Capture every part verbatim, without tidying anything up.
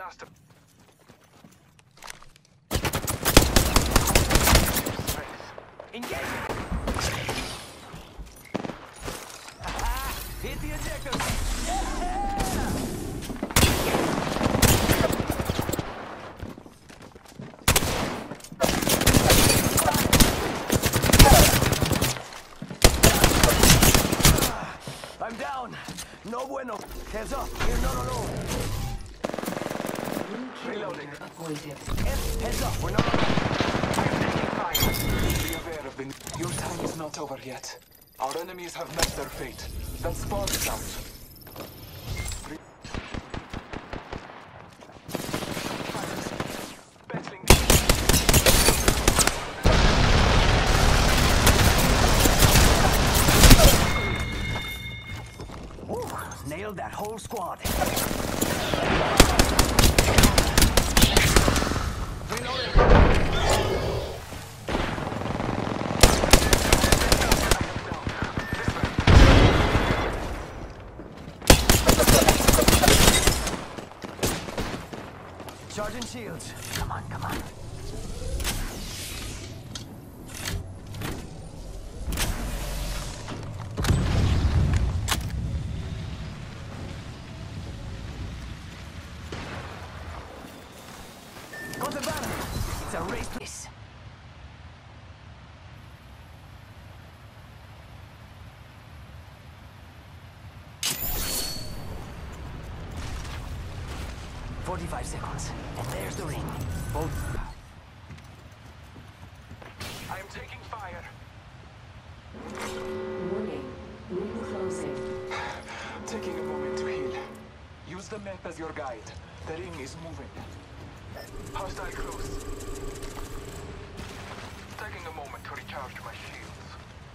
Just a... Engage! Hit the ejector! Yeah! I'm down! No bueno! Heads up! You're not alone! Reloading. Heads up! We're not alone! I'm taking fire! Be aware of the... Your time is not over yet. Our enemies have met their fate. That spawn is out. Nailed that whole squad. Charging shields. Come on, come on. It's a race, please. Forty-five seconds, and there's the ring. Both. I am taking fire. Warning. Ring closing. Taking a moment to heal. Use the map as your guide. The ring is moving. Hostile close. Taking a moment to recharge my shields.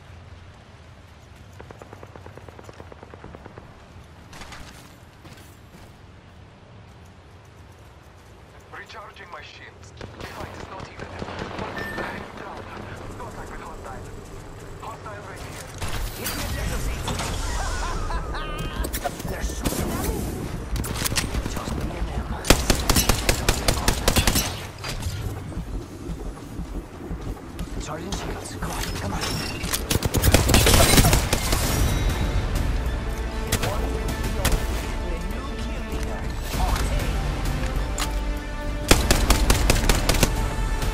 Recharging my shields. The fight is not even. I'm down. Contact with hostile. Hostile right here. Hit the ejector seats. They're shooting at me. Just me and them. Charging shields. Come on, come on.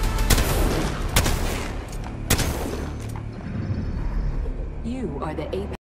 You are the apex.